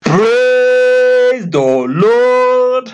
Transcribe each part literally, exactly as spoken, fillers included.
Praise the Lord.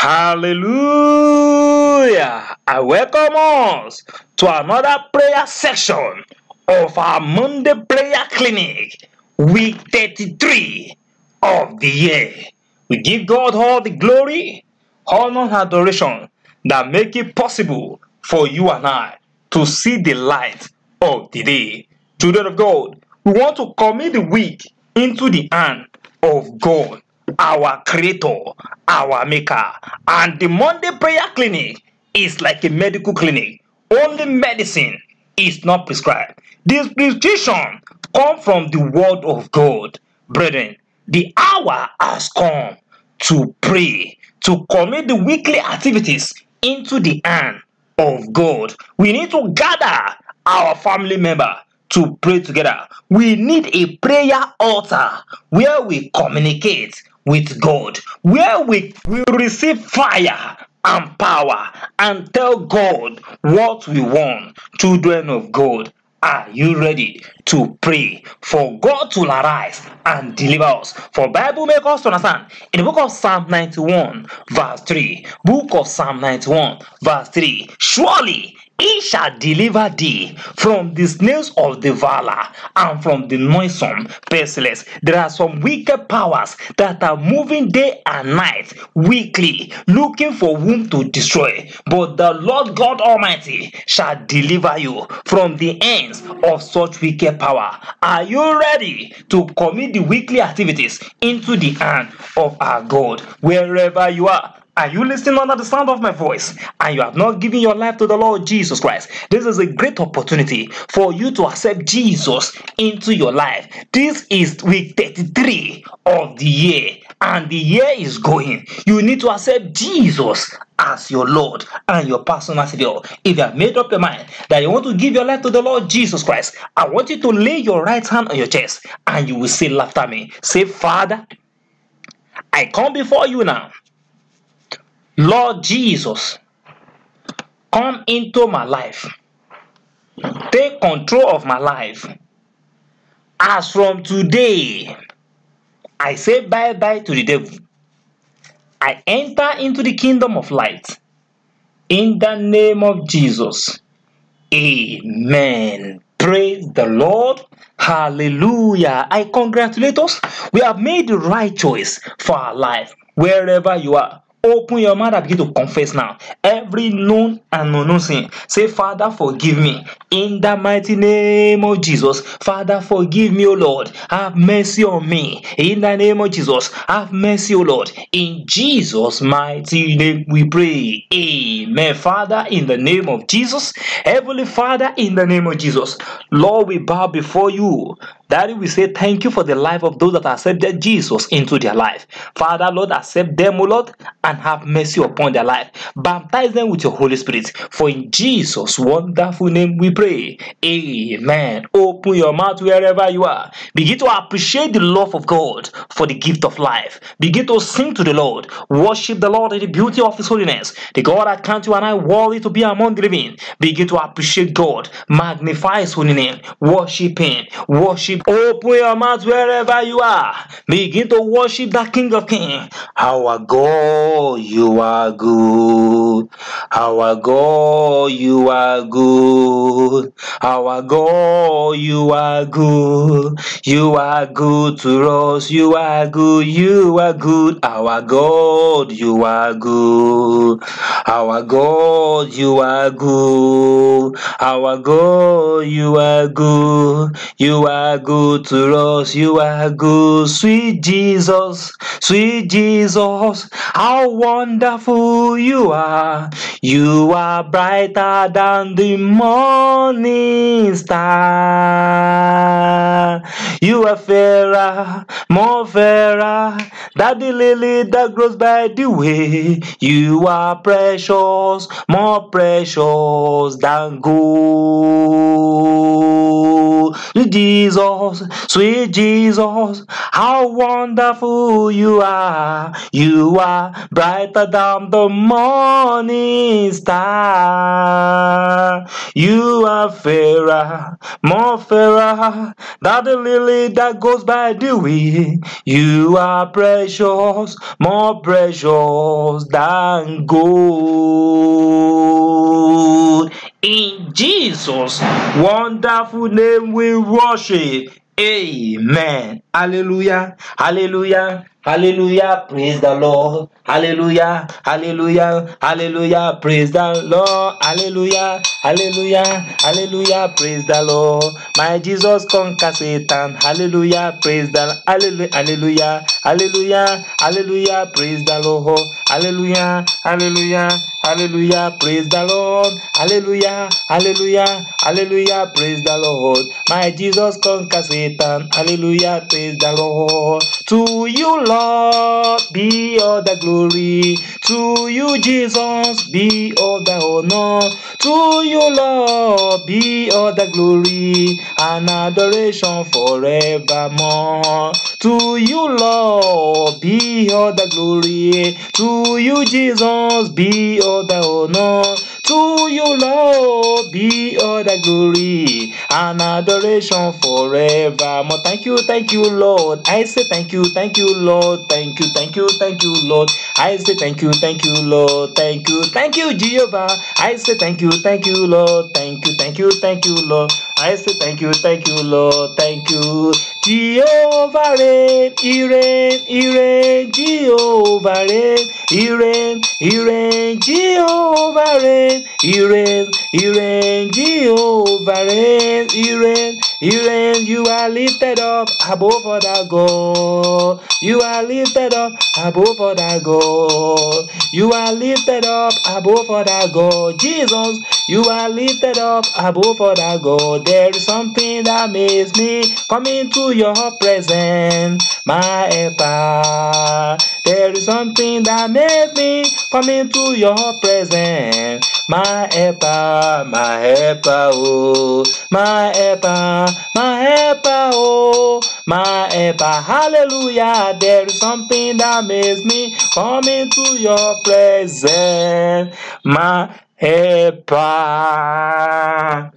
Hallelujah. I welcome us to another prayer section of our Monday Prayer Clinic, week thirty-three of the year. We give God all the glory, honor, and adoration that make it possible for you and I to see the light of the day. Children of God, we want to commit the week into the hand of God, our Creator, our Maker. And the Monday Prayer Clinic is like a medical clinic. Only medicine is not prescribed. This prescription comes from the Word of God. Brethren, the hour has come to pray, to commit the weekly activities into the hand of God. We need to gather our family member to pray together. We need a prayer altar where we communicate with God, where we will receive fire and power and tell God what we want. Children of God, are you ready to pray for God to arise and deliver us? For Bible make us to understand in the book of Psalm ninety-one verse three, book of Psalm ninety-one verse three, surely He shall deliver thee from the snares of the devourer and from the noisome pestilence. There are some wicked powers that are moving day and night, weekly, looking for whom to destroy. But the Lord God Almighty shall deliver you from the hands of such wicked power. Are you ready to commit the weekly activities into the hand of our God? Wherever you are, are you listening under the sound of my voice and you have not given your life to the Lord Jesus Christ? This is a great opportunity for you to accept Jesus into your life. This is week thirty-three of the year and the year is going. You need to accept Jesus as your Lord and your personal Savior. If you have made up your mind that you want to give your life to the Lord Jesus Christ, I want you to lay your right hand on your chest and you will say after me. Say, Father, I come before you now. Lord Jesus, come into my life. Take control of my life. As from today, I say bye-bye to the devil. I enter into the kingdom of light. In the name of Jesus. Amen. Praise the Lord. Hallelujah. I congratulate us. We have made the right choice for our life. Wherever you are, open your mouth and begin to confess now every known and unknown sin. Say, Father, forgive me in the mighty name of Jesus. Father, forgive me, O Lord. Have mercy on me in the name of Jesus. Have mercy, O Lord. In Jesus' mighty name we pray. Amen. Father, in the name of Jesus, Heavenly Father, in the name of Jesus, Lord, we bow before you. Daddy, we say thank you for the life of those that accepted Jesus into their life. Father, Lord, accept them, O Lord, and have mercy upon their life. Baptize them with your Holy Spirit. For in Jesus' wonderful name we pray. Amen. Open your mouth wherever you are. Begin to appreciate the love of God for the gift of life. Begin to sing to the Lord. Worship the Lord in the beauty of His holiness. The God that count you and I worthy to be among the living. Begin to appreciate God. Magnify His holy name. Worship Him. Worship. Open your mouth wherever you are. Begin to worship the King of Kings. Our God, you are good. Our God, you are good. Our God, you are good. You are good to us. You are good. You are good. Our God, you are good. Our God, you are good. Our God, you are good. You are good to us. You are good. Sweet Jesus, sweet Jesus, how wonderful you are. You are brighter than the morning star. You are fairer, more fairer than the lily that grows by the way. You are precious, more precious than gold. Jesus, Jesus, sweet Jesus, how wonderful you are. You are brighter than the morning star. You are fairer, more fairer than the lily that goes by the way. You are precious, more precious than gold. In Jesus' wonderful name we worship. Amen. Hallelujah. Hallelujah. Hallelujah. Praise the Lord. Hallelujah. Hallelujah. Hallelujah. Praise the Lord. Hallelujah. Hallelujah. Hallelujah. Praise the Lord. My Jesus conquer Satan. Hallelujah. Praise the Hallelujah. Hallelujah. Hallelujah. Hallelujah. Praise the Lord. Hallelujah. Hallelujah. Hallelujah. Praise the Lord. Hallelujah. Hallelujah. Hallelujah. Praise the Lord. My Jesus conquer Satan. Hallelujah. Praise the Lord. To you, Lord, be all the glory. To you, Jesus, be all the honor. To you, Lord, be all the glory and adoration forevermore. To you, Lord, be all the glory. To you, Jesus, be all the honor. To you, Lord, be all the glory and adoration forevermore. Thank you, thank you, Lord. I say thank you, thank you, Lord. Thank you, thank you, thank you, Lord. I say thank you, thank you, Lord. Thank you, thank you, Jehovah. I say thank you, thank you, Lord. Thank you, thank you, thank you, Lord. I say thank you, thank you, Lord. Thank you, Jehovah reign, He reign, He reign, Jehovah reign, He reign, He reign, Jehovah reign, He reign, He reign, Jehovah reign, He reign, He reign. You are lifted up above other God. You are lifted up above other God. You are lifted up above other God. Jesus, you are lifted up above other God. There is something that makes me come into your presence, my helper. There is something that makes me come into your presence, my helper, my helper, oh, my helper, my helper, oh, my helper. Hallelujah. There is something that makes me come into your presence, my helper.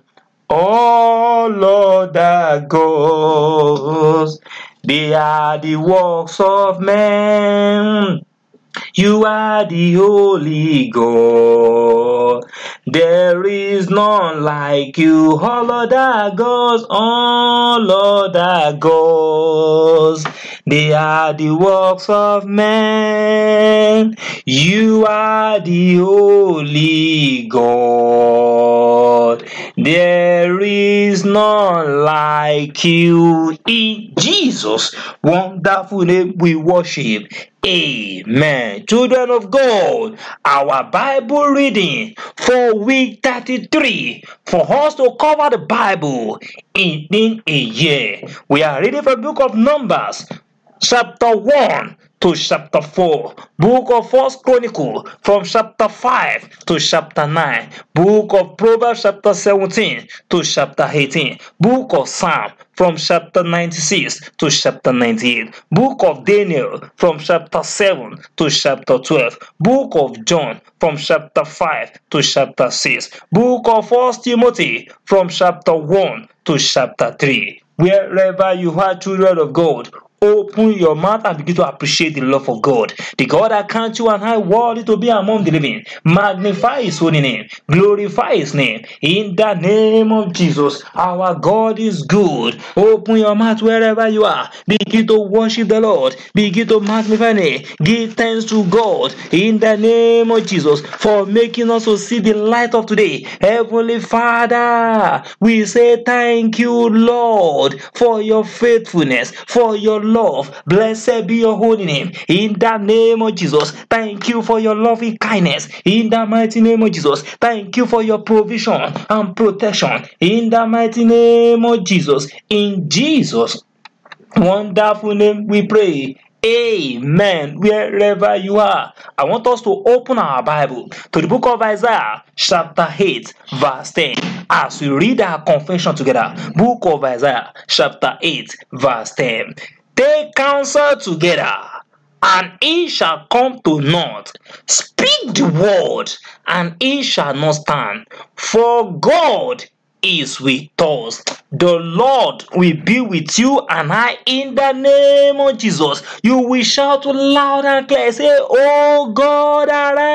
Oh Lord, the gods, they are the works of men. You are the holy God. There is none like you. All other gods, all other gods, they are the works of men. You are the holy God. There is none like you. In Jesus' wonderful name we worship. Amen. Children of God, our Bible reading for week thirty-three, for us to cover the Bible in, in a year. We are reading from the book of Numbers, chapter one to chapter four, book of First Chronicle from chapter five to chapter nine, book of Proverbs chapter seventeen to chapter eighteen, book of Psalm from chapter ninety-six to chapter ninety-eight, book of Daniel from chapter seven to chapter twelve, book of John from chapter five to chapter six, book of First Timothy from chapter one to chapter three. Wherever you are, children of God, open your mouth and begin to appreciate the love of God. The God that counts you and I worthy to be among the living. Magnify His holy name. Glorify His name. In the name of Jesus, our God is good. Open your mouth wherever you are. Begin to worship the Lord. Begin to magnify His name. Give thanks to God in the name of Jesus for making us to see the light of today. Heavenly Father, we say thank you, Lord, for your faithfulness, for your love. Blessed be your holy name in the name of Jesus. Thank you for your loving kindness in the mighty name of Jesus. Thank you for your provision and protection in the mighty name of Jesus. In Jesus' wonderful name we pray. Amen. Wherever you are, I want us to open our Bible to the book of Isaiah, chapter eight, verse ten. As we read our confession together, book of Isaiah, chapter eight, verse ten. Take counsel together, and it shall come to naught. Speak the word, and it shall not stand. For God is with us. The Lord will be with you and I in the name of Jesus. You will shout loud and clear. Say, oh God,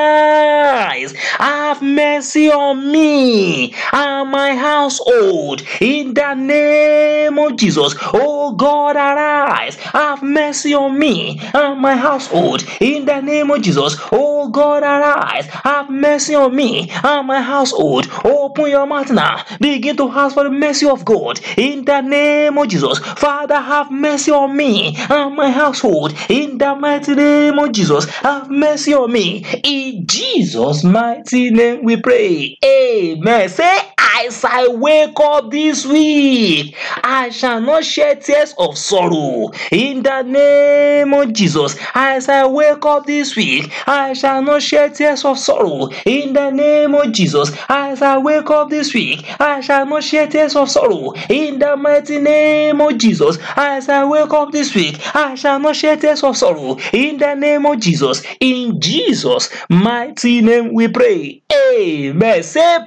arise. Have mercy on me and my household in the name of Jesus. Oh God, arise. Have mercy on me and my household in the name of Jesus. Oh God, arise. Have mercy on me and my household. Open your mouth now. Begin to ask for the mercy of God in the name of Jesus. Father, have mercy on me and my household in the mighty name of Jesus. Have mercy on me in Jesus' mighty name we pray. Amen. Say, as I wake up this week, I shall not shed tears of sorrow in the name of Jesus. As I wake up this week, I shall not shed tears of sorrow in the name of Jesus. As I wake up this week, I shall not shed tears of sorrow in the mighty name of Jesus. As I wake up this week, I shall not shed tears of sorrow in the name of Jesus. In Jesus' mighty name we pray. Amen. Say,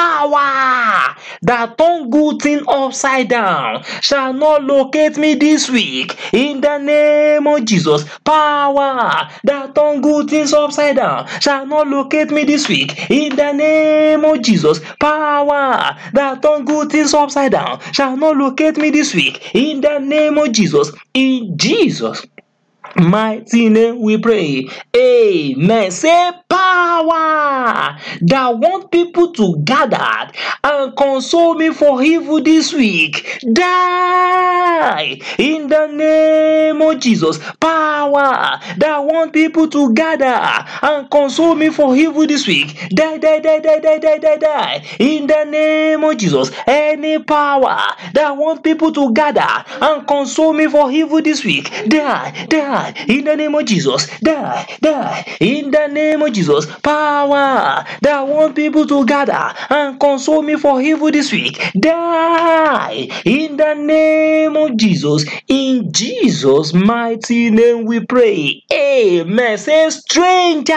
power that turn good thing upside down shall not locate me this week in the name of Jesus. Power that turn good things upside down shall not locate me this week in the name of Jesus. Power that turn good things upside down shall not locate me this week in the name of Jesus. In Jesus' mighty name we pray. Amen. Say, power that want people to gather and console me for evil this week, die in the name of Jesus. Power that want people to gather and console me for evil this week, die, die, die, die, die, die, die, die in the name of Jesus. Any power that want people to gather and console me for evil this week, die, die in the name of Jesus. Die, die in the name of Jesus. Power that want people to gather and console me for evil this week, die in the name of Jesus. In Jesus' mighty name we pray. Amen. Say, stranger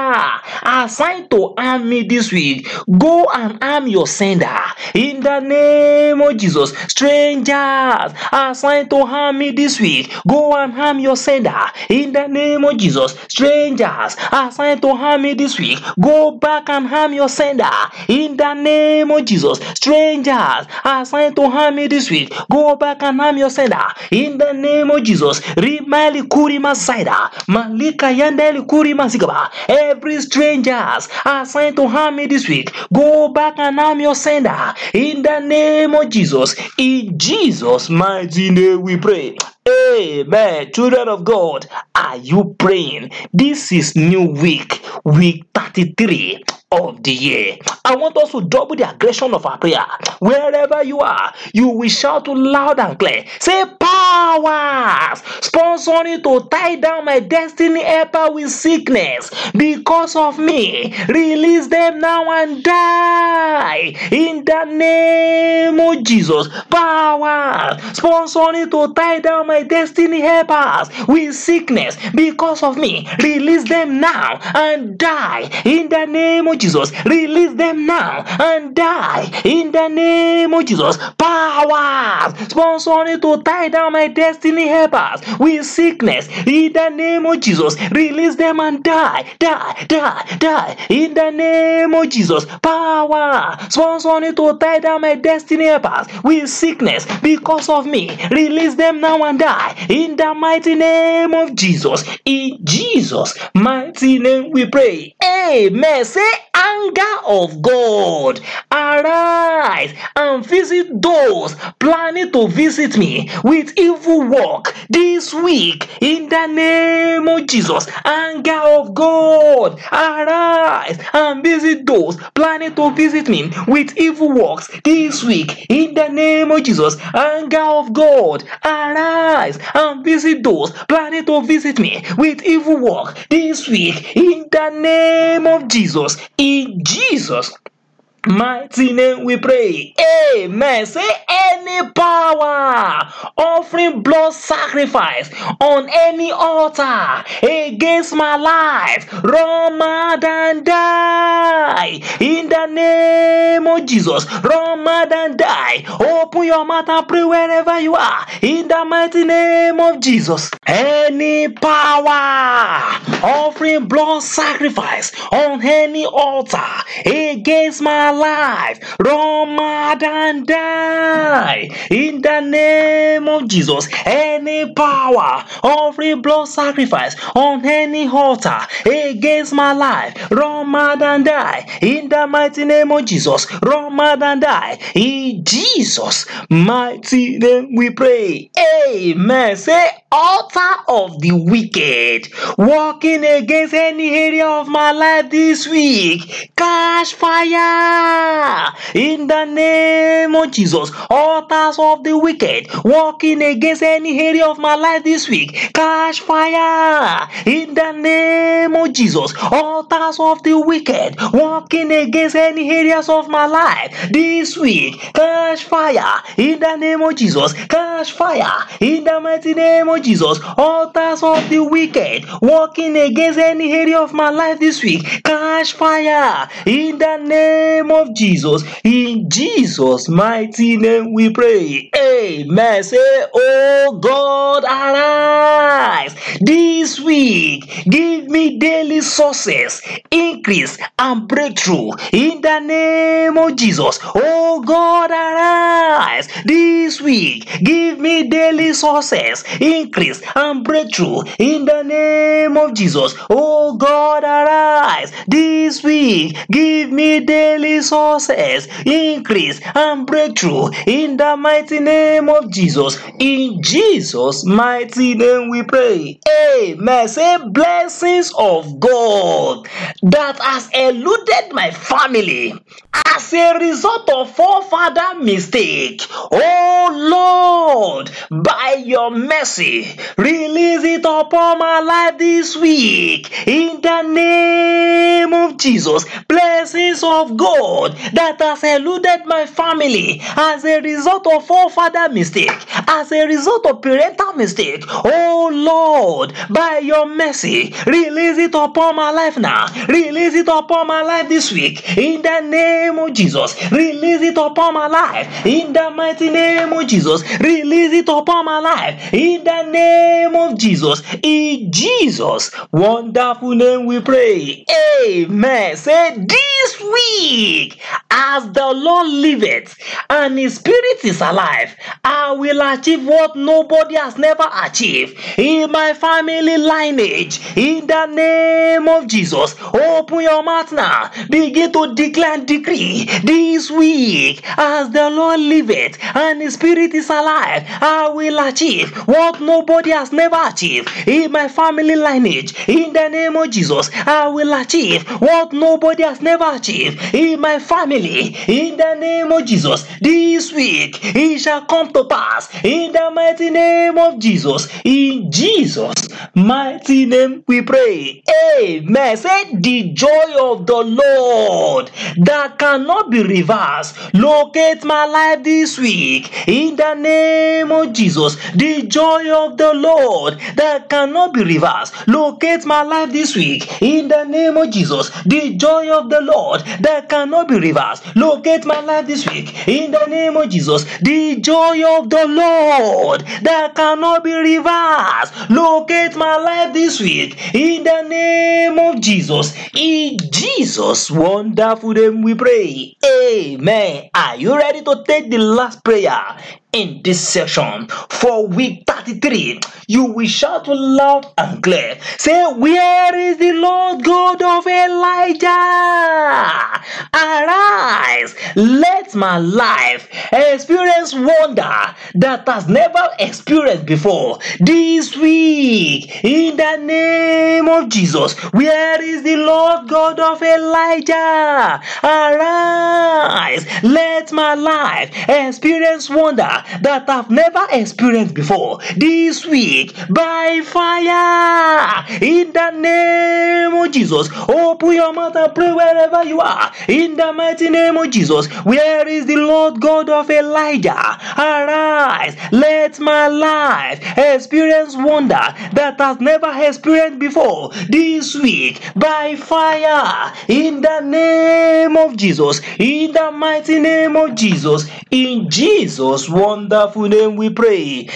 assigned to harm me this week, go and harm your sender in the name of Jesus. Strangers assigned to harm me this week, go and harm your sender in the name of Jesus. Strangers assigned to harm me this week, go back and harm your sender in the name of Jesus. Strangers assigned to harm me this week, go back and harm your sender in the name of Jesus. Rimali kurima saida, malika yandeli kurima sigaba. Every strangers assigned to harm me this week, go back and harm your sender in the name of Jesus. In Jesus' mighty name we pray. Amen. Children of God, are you praying? This is new week, week thirty-three of the year. I want us to double the aggression of our prayer. Wherever you are, you will shout loud and clear. Say, powers sponsoring to tie down my destiny helper with sickness because of me, release them now and die in the name of Jesus. Powers sponsoring to tie down my destiny helpers with sickness because of me, release them now and die in the name of Jesus. Release them now and die in the name of Jesus. Powers sponsoring to tie down my destiny helpers with sickness in the name of Jesus. Release them and die, die, die, die in the name of Jesus. Power sponsoring to tie down my destiny helpers with sickness because of me, release them now and die in the mighty name of Jesus. In Jesus' mighty name we pray. Amen. Say, anger of God, arise and visit those planning to visit me with evil work this week in the name of Jesus. Anger of God, arise and visit those planning to visit me with evil works this week in the name of Jesus. Anger of God, arise and visit those planning to visit me with evil work this week in the name of Jesus. In Jesus' mighty name we pray. Amen. Say, any power offering blood sacrifice on any altar against my life, run mad and die in the name of Jesus. Run mad and die. Open your mouth and pray wherever you are in the mighty name of Jesus. Any power offering blood sacrifice on any altar against my life, run mad and die in the name of Jesus. Any power offering blood sacrifice on any altar against my life, run mad and die in the mighty name of Jesus. Run mad and die in Jesus' mighty name we pray. Amen. Say, altar of the wicked walking against any area of my life this week, catch fire in the name of Jesus. Altars of the wicked walking against any area of my life this week, catch fire in the name of Jesus. Altars of the wicked walking against any areas of my life this week, catch fire in the name of Jesus. Catch fire in the mighty name of Jesus. Altars of the wicked walking against any area of my life this week, catch fire in the name of Jesus. In Jesus' mighty name we pray. Amen. Say, oh God, arise this week. Give me daily success, increase, and breakthrough in the name of Jesus. Oh God, arise this week. Give me daily success, increase, and breakthrough in the name of Jesus. Oh God, arise this week. Give me daily success, increase, and breakthrough in the mighty name of Jesus. In Jesus' mighty name we pray. Amen. Say, blessings of God that has eluded my family as a result of forefather mistake. Oh Lord, by your mercy, release it upon my life this week in the name of Jesus. Blessings of God that has eluded my family as a result of forefather mistake, as a result of parental mistake. Oh Lord, by your mercy, release it upon my life now. Release it upon my life this week in the name of Jesus. Release it upon my life in the mighty name of Jesus. Release it upon my life in the name of Jesus. In Jesus' wonderful name we pray. Amen. Say, this week, as the Lord liveth and his spirit is alive, I will achieve what nobody has never achieved in my family lineage in the name of Jesus. Open your mouth now. Begin to declare and decree, this week, as the Lord liveth and his spirit is alive, I will achieve what nobody has never achieved in my family lineage in the name of Jesus. I will achieve what nobody has never achieved in my family in the name of Jesus. This week it shall come to pass in the mighty name of Jesus. In Jesus' mighty name we pray. Amen. Say, the joy of the Lord that cannot be reversed locate my life this week in the name of Jesus. The joy of the Lord that cannot be reversed locate my life this week in the name of Jesus. The joy of the Lord that cannot be reversed locate my life this week in the name of Jesus. The joy of the Lord that cannot be reversed locate my life this week in the name of Jesus. In Jesus' wonderful name we pray. Amen. Are you ready to take the last prayer in this section for week thirty? thirty-three, you will shout loud and clear. Say, where is the Lord God of Elijah? Arise, let my life experience wonder that has never experienced before this week. In the name of Jesus, where is the Lord God of Elijah? Arise, let my life experience wonder that I've never experienced before this week by fire. In the name of Jesus, open your mouth and pray wherever you are. In the mighty name of Jesus, where is the Lord God of Elijah? Arise, let my life experience wonder that has never experienced before this week by fire. In the name of Jesus, in the mighty name of Jesus, in Jesus' wonderful name we pray.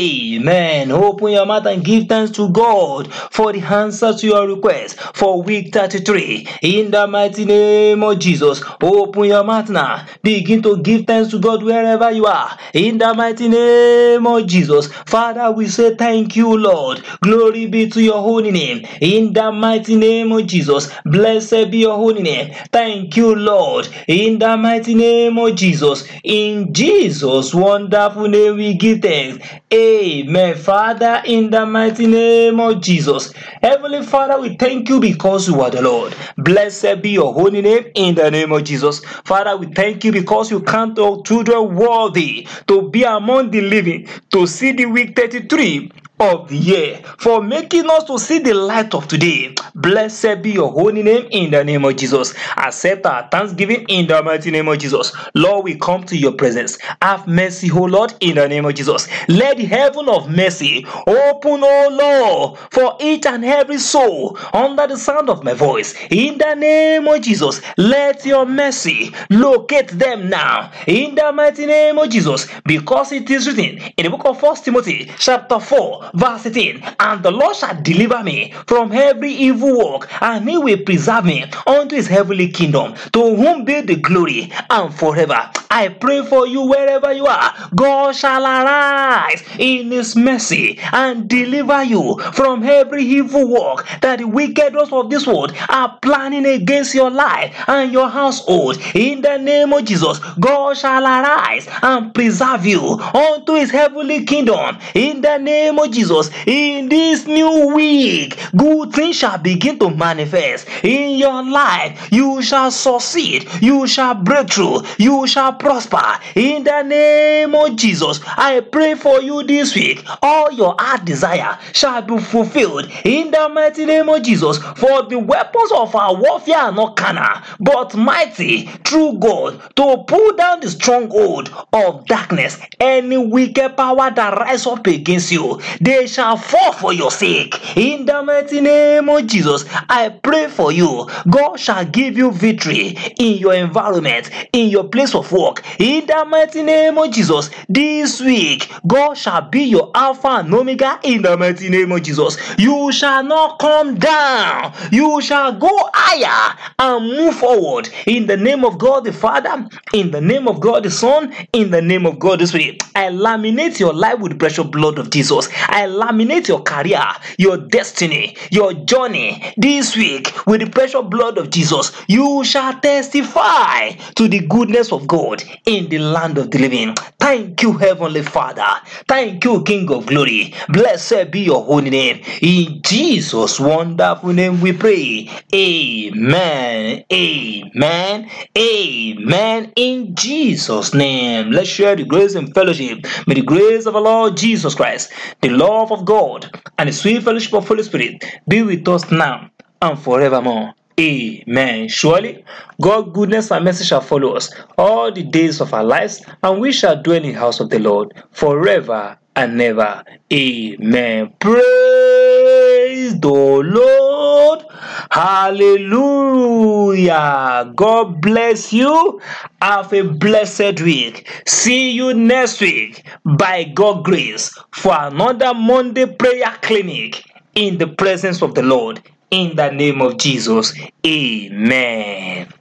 Amen. Open your mouth and give thanks to God for the answer to your request for week thirty-three. In the mighty name of Jesus, open your mouth now. Begin to give thanks to God wherever you are. In the mighty name of Jesus, Father, we say thank you, Lord. Glory be to your holy name. In the mighty name of Jesus, blessed be your holy name. Thank you, Lord. In the mighty name of Jesus, in Jesus' wonderful name we give thanks. Amen. Father, in the mighty name of Jesus, Heavenly Father, we thank you because you are the Lord. Blessed be your holy name in the name of Jesus. Father, we thank you because you count our children worthy to be among the living, to see the week thirty-three of the year, for making us to see the light of today. Blessed be your holy name in the name of Jesus. Accept our thanksgiving in the mighty name of Jesus. Lord, we come to your presence. Have mercy, O Lord, in the name of Jesus. Let the heaven of mercy open, O Lord, for each and every soul under the sound of my voice. In the name of Jesus, let your mercy locate them now. In the mighty name of Jesus, because it is written in the book of First Timothy chapter four, verse eighteen, and the Lord shall deliver me from every evil work, and he will preserve me unto his heavenly kingdom, to whom be the glory and forever. I pray for you wherever you are. God shall arise in his mercy and deliver you from every evil work that the wicked ones of this world are planning against your life and your household. In the name of Jesus, God shall arise and preserve you unto his heavenly kingdom. In the name of Jesus, in this new week, good things shall begin to manifest in your life. You shall succeed, you shall break through, you shall prosper. In the name of Jesus, I pray for you this week. All your heart desire shall be fulfilled in the mighty name of Jesus. For the weapons of our warfare are not carnal, but mighty through God to pull down the stronghold of darkness. Any wicked power that rise up against you, they shall fall for your sake. In the mighty name of Jesus, I pray for you. God shall give you victory in your environment, in your place of work. In the mighty name of Jesus, this week, God shall be your Alpha and Omega. In the mighty name of Jesus, you shall not come down. You shall go higher and move forward. In the name of God the Father, in the name of God the Son, in the name of God the Spirit, I laminate your life with the precious blood of Jesus. I laminate your career, your destiny, your journey this week with the precious blood of Jesus. You shall testify to the goodness of God in the land of the living. Thank you, Heavenly Father. Thank you, King of Glory. Blessed be your holy name. In Jesus' wonderful name we pray. Amen. Amen. Amen. In Jesus' name, let's share the grace and fellowship. May the grace of our Lord Jesus Christ, the love of God, and the sweet fellowship of Holy Spirit be with us now and forevermore. Amen. Surely, God's goodness and mercy shall follow us all the days of our lives, and we shall dwell in the house of the Lord forever and ever. Amen. Praise the Lord. Hallelujah. God bless you. Have a blessed week. See you next week by God's grace for another Monday prayer clinic in the presence of the Lord. In the name of Jesus. Amen.